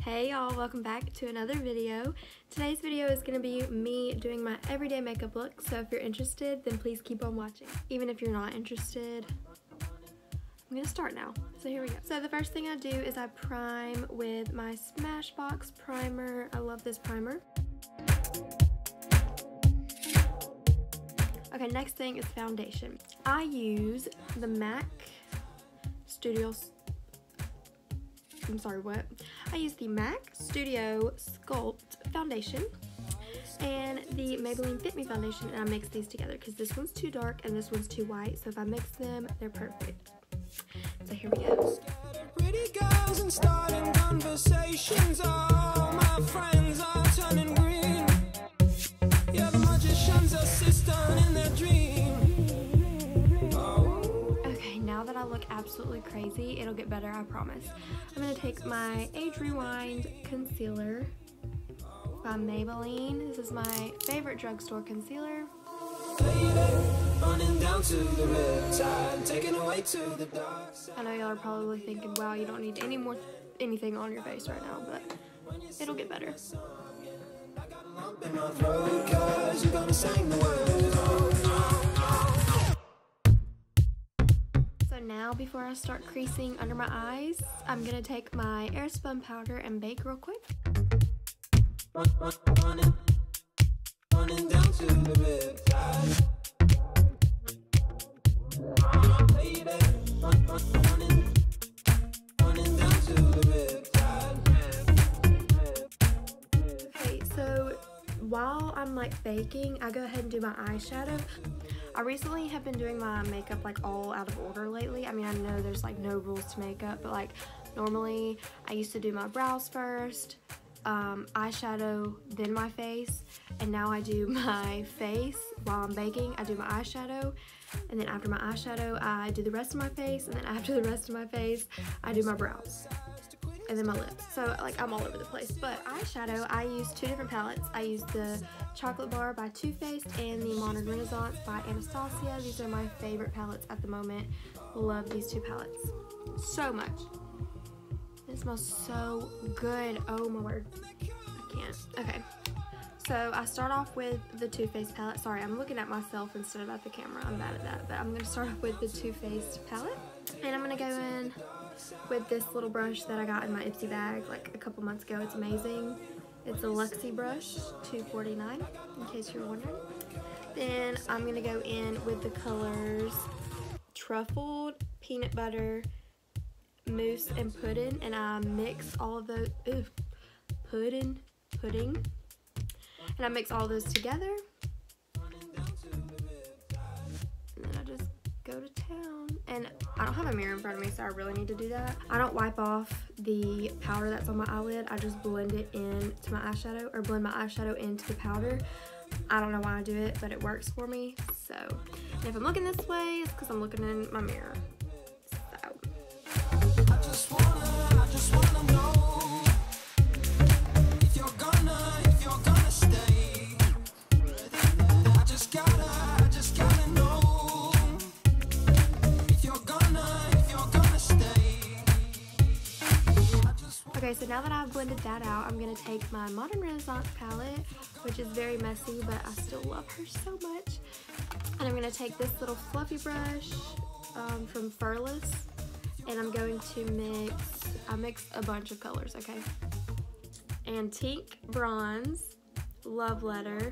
Hey y'all, welcome back to another video. Today's video is going to be me doing my everyday makeup look, so if you're interested, then please keep on watching. Even if you're not interested, I'm going to start now. So here we go. So the first thing I do is I prime with my Smashbox primer. I love this primer. Okay, next thing is foundation. I use the MAC Studio I use the MAC Studio Sculpt foundation and the Maybelline Fit Me foundation, and I mix these together because this one's too dark and this one's too white, so if I mix them, they're perfect. So here we go. Pretty girls and starting conversations, all my friends are turning green. Yeah, the magician's assistant in their dream. Now that I look absolutely crazy, it'll get better, I promise. I'm going to take my Age Rewind Concealer by Maybelline. This is my favorite drugstore concealer. I know y'all are probably thinking, wow, you don't need anything on your face right now, but it'll get better. Now, before I start creasing under my eyes, I'm going to take my Airspun powder and bake real quick. Okay, so while I'm like baking, I go ahead and do my eyeshadow. I recently have been doing my makeup like all out of order lately. I mean, I know there's like no rules to makeup, but like normally I used to do my brows first, eyeshadow, then my face, and now I do my face while I'm baking. I do my eyeshadow, and then after my eyeshadow I do the rest of my face, and then after the rest of my face I do my brows and then my lips. So like I'm all over the place. But eyeshadow, I use two different palettes. I use the Chocolate Bar by Too Faced and the Modern Renaissance by Anastasia. These are my favorite palettes at the moment. Love these two palettes so much. It smells so good. Oh my word, I can't. Okay, so I start off with the Too Faced palette. Sorry, I'm looking at myself instead of at the camera. I'm bad at that. But I'm gonna start off with the Too Faced palette, and I'm gonna go in with this little brush that I got in my Ipsy bag like a couple months ago. It's amazing. It's a Luxie brush, $2.49, in case you're wondering. Then I'm gonna go in with the colors Truffled, Peanut Butter, Mousse, and Pudding, and I mix all of those. Pudding, and I mix all those together, and then I just go to town. And I don't have a mirror in front of me, so I really need to do that. I don't wipe off the powder that's on my eyelid. I just blend it into my eyeshadow, or blend my eyeshadow into the powder. I don't know why I do it, but it works for me. So, and if I'm looking this way, it's because I'm looking in my mirror. So. I just wanna know if you're gonna stay. I just gotta know. Okay, so now that I've blended that out, I'm going to take my Modern Renaissance palette, which is very messy, but I still love her so much. And I'm going to take this little fluffy brush from Furless, and I'm going to mix a bunch of colors, okay? Antique Bronze, Love Letter,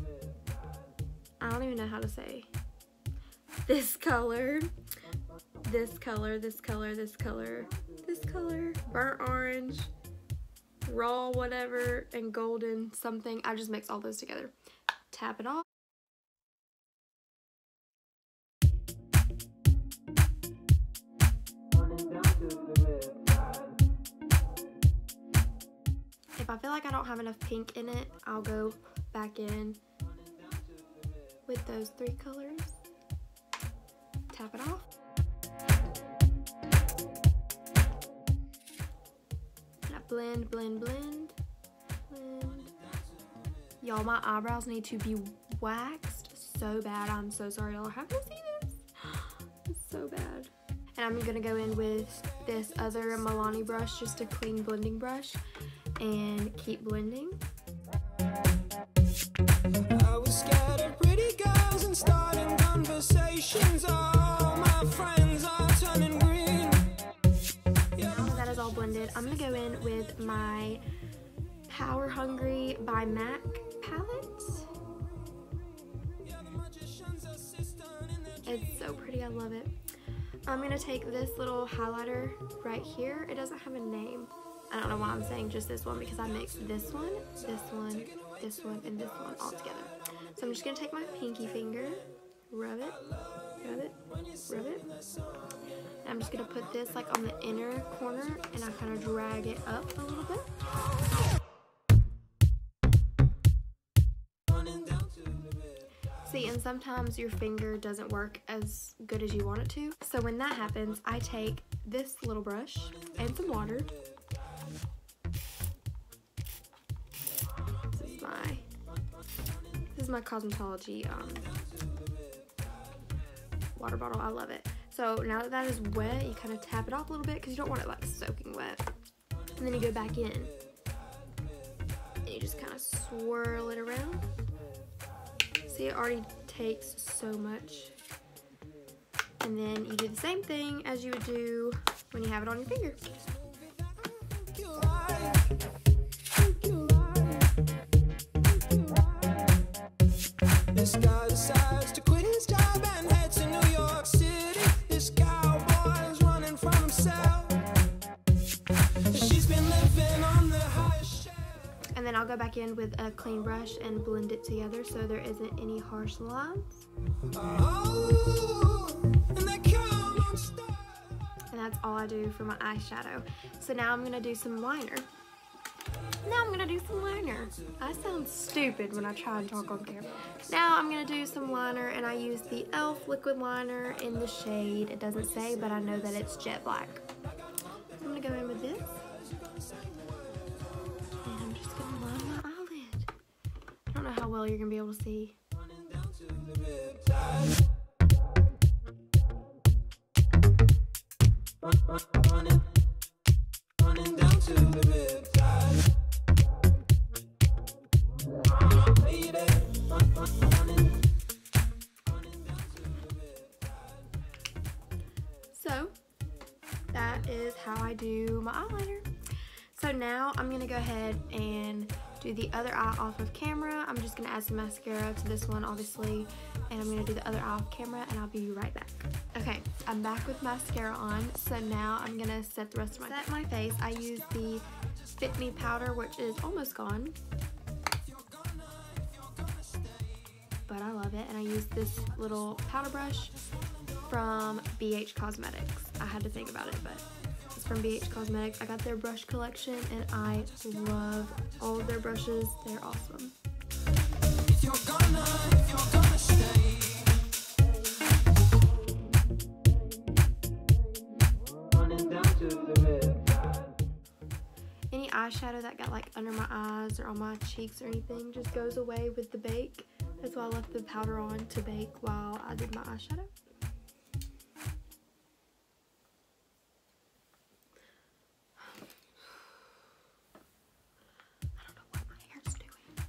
I don't even know how to say, this color, this color, this color, this color, this color, burnt orange, raw whatever, and golden something. I just mix all those together. Tap it off. If I feel like I don't have enough pink in it, I'll go back in with those three colors. Tap it off. Blend, blend, blend, blend. Y'all, my eyebrows need to be waxed so bad. I'm so sorry y'all are having to see this. It's so bad. And I'm gonna go in with this other Milani brush, just a clean blending brush. and keep blending. I was scared of pretty girls and starting conversations. All my friends are turning green. Now that is all blended, I'm gonna go in with my Power Hungry by MAC palette. It's so pretty, I love it. I'm gonna take this little highlighter right here. It doesn't have a name. I don't know why I'm saying just this one, because I mixed this one, this one, this one, and this one all together. So I'm just gonna take my pinky finger, rub it, rub it, rub it. And I'm just gonna put this like on the inner corner, and I kind of drag it up a little bit. See, and sometimes your finger doesn't work as good as you want it to. So when that happens, I take this little brush and some water. This is my Cosmetology water bottle. I love it. So now that that is wet, you kind of tap it off a little bit because you don't want it like soaking wet. And then you go back in and you just kind of swirl it around. See, it already takes so much. And then you do the same thing as you would do when you have it on your finger. This guy decides to quit his job and head to New York City. This cowboy's running from himself. She's been living on the highest shelf. And then I'll go back in with a clean brush and blend it together so there isn't any harsh lines. Oh, and they come on stars. And that's all I do for my eyeshadow. So now I'm gonna do some liner. I sound stupid when I try and talk on camera. Now I'm gonna do some liner, and I use the e.l.f. liquid liner in the shade. It doesn't say, but I know that it's jet black. So I'm gonna go in with this. And I'm just gonna line my eyelid. I don't know how well you're gonna be able to see. Running down to the riptide. So that is how I do my eyeliner. So now I'm gonna go ahead and do the other eye off of camera. I'm just gonna add some mascara to this one, obviously, and I'm gonna do the other eye off camera, and I'll be right back. Okay, I'm back with mascara on, so now I'm gonna set the rest of my face. I use the Fit Me powder, which is almost gone, but I love it, and I use this little powder brush from BH Cosmetics. I had to think about it, but it's from BH Cosmetics. I got their brush collection, and I love all of their brushes. They're awesome. If you're gonna stay. Running down to the riptide. Any eyeshadow that got like under my eyes or on my cheeks or anything just goes away with the bake. That's why I left the powder on to bake while I did my eyeshadow. I don't know what my hair's doing.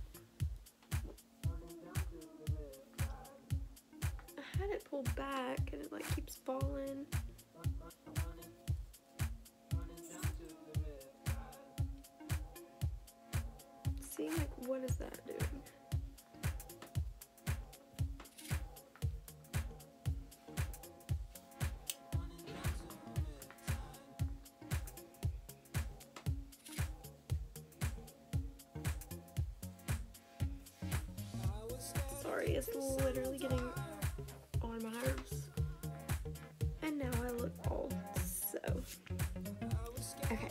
I had it pulled back and it like keeps falling. See, like, what is that doing? Sorry, it's literally getting on my nerves. And now I look bald, so. Okay.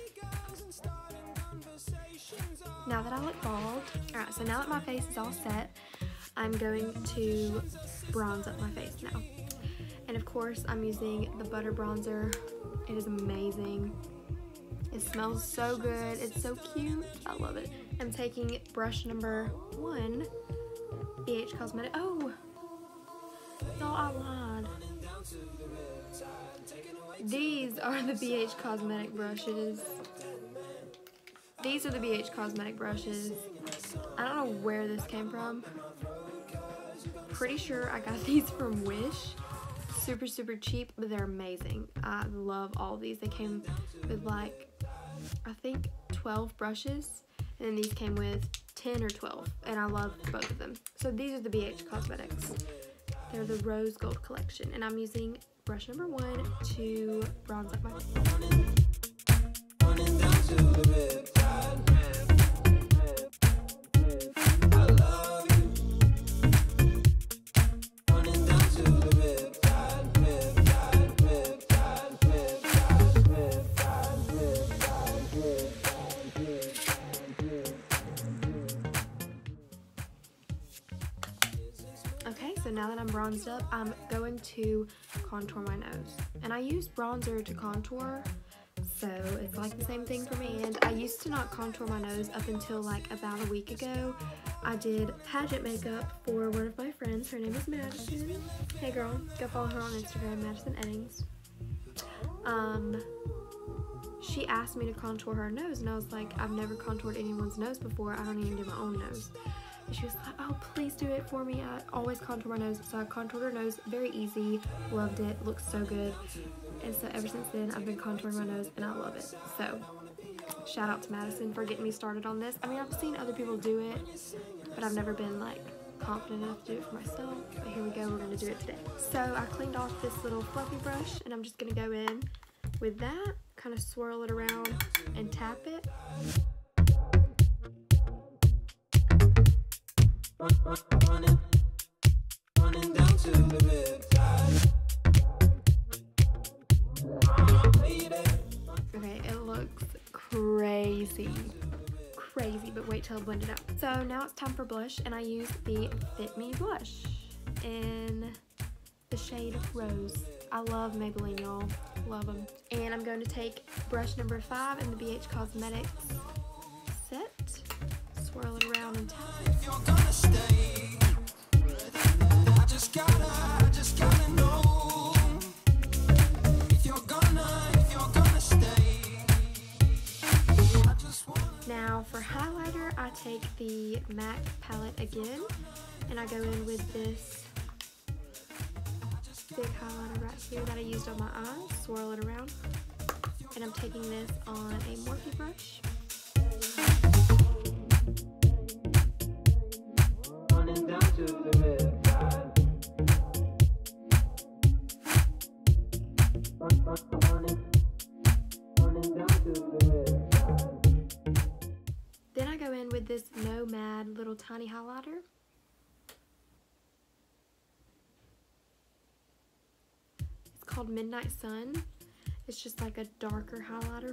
Now that I look bald, alright, so now that my face is all set, I'm going to bronze up my face now. And of course, I'm using the Butter Bronzer. It is amazing. It smells so good. It's so cute. I love it. I'm taking brush number 1, BH Cosmetic. Oh! No, I lied. These are the BH Cosmetic brushes. These are the BH Cosmetic brushes. I don't know where this came from. Pretty sure I got these from Wish. Super, super cheap, but they're amazing. I love all of these. They came with like, I think 12 brushes, and then these came with 10 or 12, and I love both of them. So these are the BH Cosmetics. They're the Rose Gold Collection, and I'm using brush number 1 to bronze up my face. Okay, so now that I'm bronzed up, I'm going to contour my nose. And I use bronzer to contour, so it's like the same thing for me. And I used to not contour my nose up until like about a week ago. I did pageant makeup for one of my friends. Her name is Madison. Hey girl, go follow her on Instagram, Madison Eddings. She asked me to contour her nose, and I was like, I've never contoured anyone's nose before. I don't even do my own nose. And she was like, oh, please do it for me. I always contour my nose. So I contoured her nose. Very easy. Loved it. Looks so good. And so ever since then, I've been contouring my nose, and I love it. So shout out to Madison for getting me started on this. I mean, I've seen other people do it, but I've never been like confident enough to do it for myself. But here we go. We're going to do it today. So I cleaned off this little fluffy brush, and I'm just going to go in with that, kind of swirl it around and tap it. Running down to the riptide. Okay, it looks crazy, but wait till I blend it out. So now it's time for blush, and I use the Fit Me blush in the shade Rose. I love Maybelline, y'all. Love them. And I'm going to take brush number 5 in the BH Cosmetics set, swirl it around and tap it. If you're gonna stay, I just gotta know. If you're gonna stay, I just wanna. Now for highlighter, I take the MAC palette again, and I go in with this big highlighter right here that I used on my eyes, swirl it around, and I'm taking this on a Morphe brush. Running down to the riptide. Running down to the riptide. Then I go in with this Nomad little tiny highlighter. Called Midnight Sun. It's just like a darker highlighter.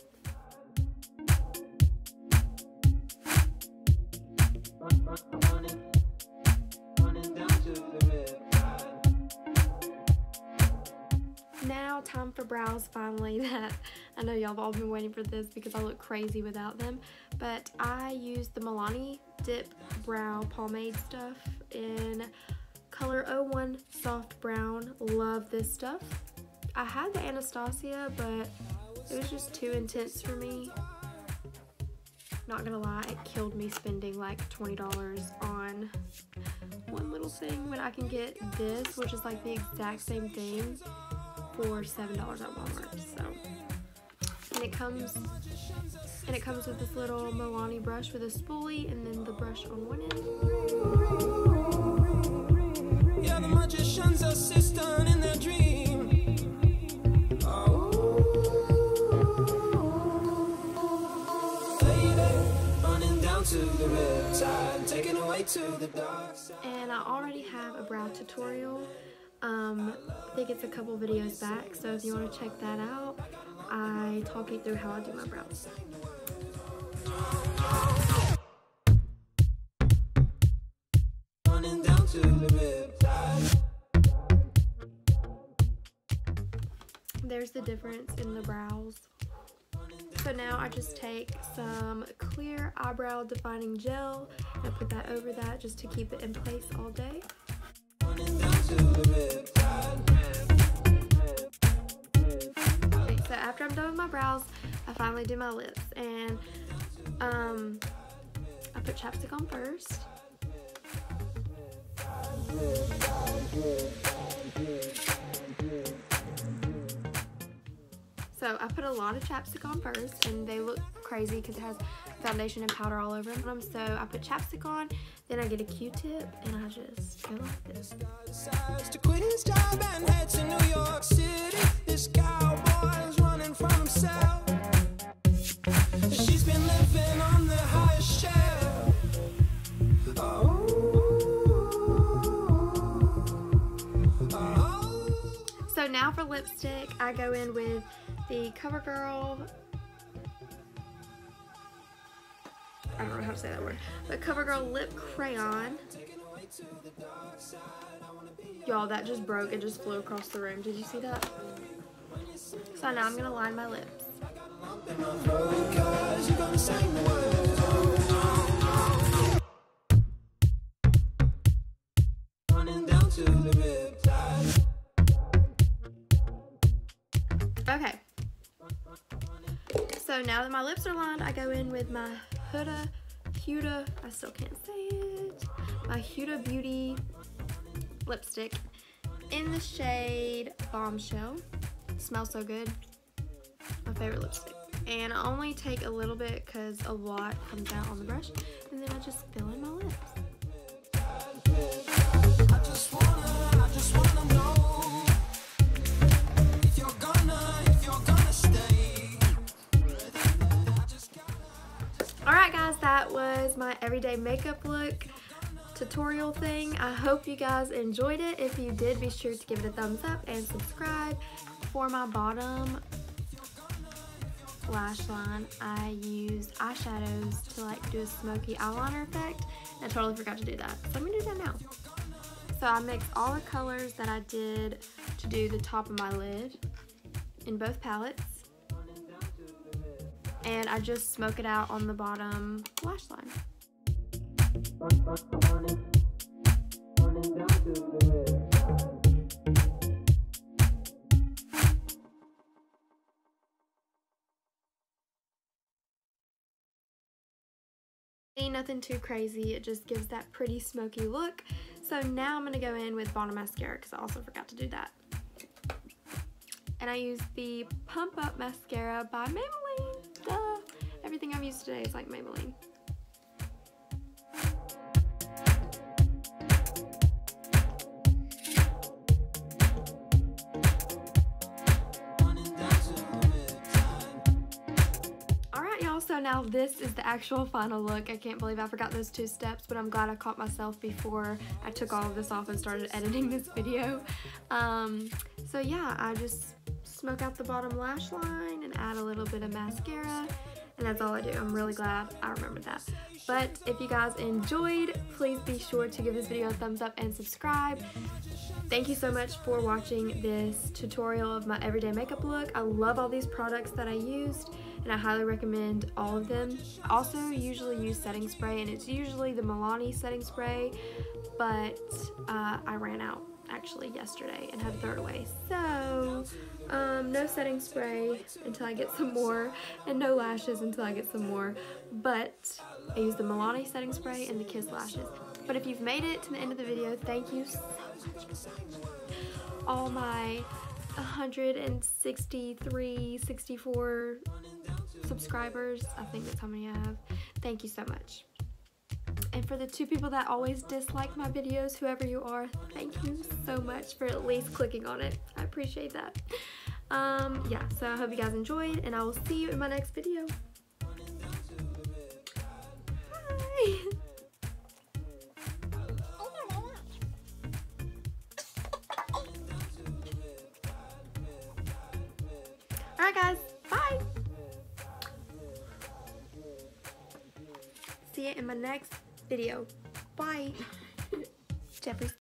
Now time for brows finally. That I know y'all have all been waiting for this because I look crazy without them, but I use the Milani Dip Brow Pomade stuff in color 01 Soft Brown. Love this stuff. I had the Anastasia, but it was just too intense for me. Not gonna lie, it killed me spending like $20 on one little thing when I can get this, which is like the exact same thing, for $7 at Walmart. So, and it comes with this little Milani brush with a spoolie, and then the brush on one end. Yeah, the magician's assistant in their dream. Oh, lady, running down to the riptide, taken away to the dark side. And I already have a brow tutorial. I think it's a couple videos back, so if you want to check that out, I talk you through how I do my brows. Running down to the riptide. There's the difference in the brows. So now I just take some clear eyebrow defining gel and I put that over that just to keep it in place all day. Okay, so after I'm done with my brows, I finally do my lips, and I put chapstick on first. So I put a lot of chapstick on first, and they look crazy because it has foundation and powder all over them. So I put chapstick on, then I get a Q-tip, and I just go like this. To quit his job and head to New York City. This cowboy's running from himself. She's been living on the highest shelf. So now for lipstick, I go in with the CoverGirl, I don't know how to say that word, but CoverGirl Lip Crayon. Y'all, that just broke. It just flew across the room. Did you see that? So now I'm going to line my lips. Okay. So now that my lips are lined, I go in with my Huda, I still can't say it, my Huda Beauty lipstick in the shade Bombshell. It smells so good. My favorite lipstick. And I only take a little bit because a lot comes out on the brush, and then I just fill in my lips. I just wanna know if you're gonna stay. Alright guys, that was my everyday makeup look tutorial thing. I hope you guys enjoyed it. If you did, be sure to give it a thumbs up and subscribe. For my bottom lash line, I used eyeshadows to like do a smoky eyeliner effect, and I totally forgot to do that, so I'm gonna do that now. So I mixed all the colors that I did to do the top of my lid in both palettes, and I just smoke it out on the bottom lash line. Nothing too crazy, it just gives that pretty smoky look. So now I'm going to go in with bottom mascara because I also forgot to do that. And I use the Pump Up Mascara by Maybelline. Duh. Everything I've used today is like Maybelline. So now this is the actual final look. I can't believe I forgot those 2 steps, but I'm glad I caught myself before I took all of this off and started editing this video. So yeah, I just smoke out the bottom lash line and add a little bit of mascara, and that's all I do. I'm really glad I remembered that. But if you guys enjoyed, please be sure to give this video a thumbs up and subscribe. Thank you so much for watching this tutorial of my everyday makeup look. I love all these products that I used, and I highly recommend all of them. I also usually use setting spray, and it's usually the Milani setting spray, but I ran out actually yesterday and had to throw it away. So no setting spray until I get some more, and no lashes until I get some more, but I use the Milani setting spray and the Kiss lashes. But if you've made it to the end of the video, thank you so much. All my 163, 64 subscribers, I think that's how many I have. Thank you so much. And for the 2 people that always dislike my videos, whoever you are, thank you so much for at least clicking on it. I appreciate that. Yeah, so I hope you guys enjoyed, and I will see you in my next video. Bye. Alright guys, bye! See you in my next video. Bye! Jeffrey.